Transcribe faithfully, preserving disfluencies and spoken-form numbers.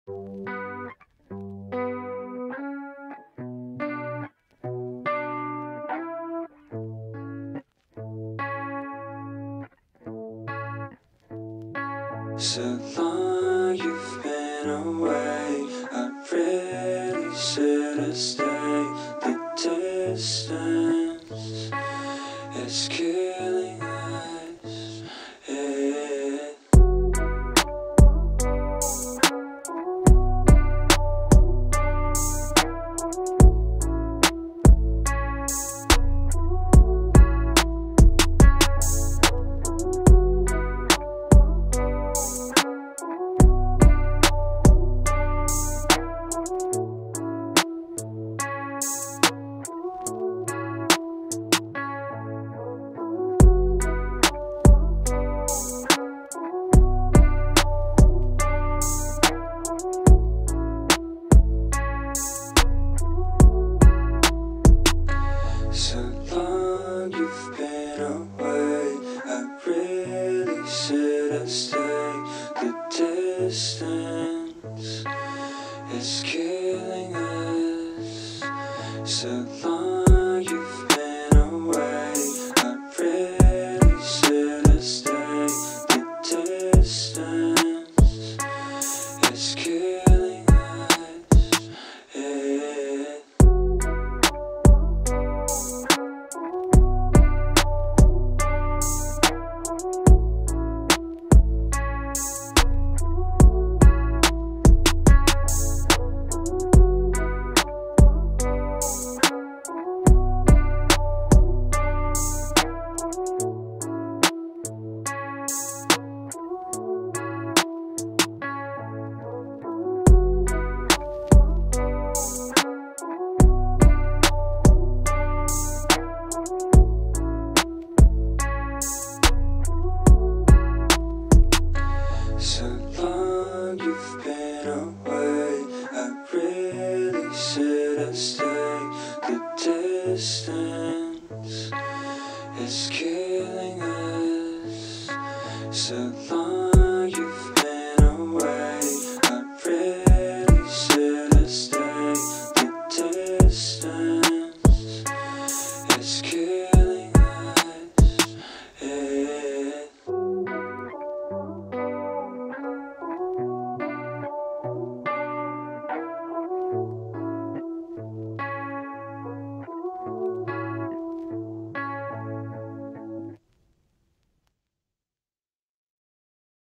So long you've been away, I really should have stayed. The distance is killing us, yeah. So long you've been away, I really should have stayed. The distance is killing us. So long you've been away, I really should have stayed. The distance is killing us, yeah. So long you've been away.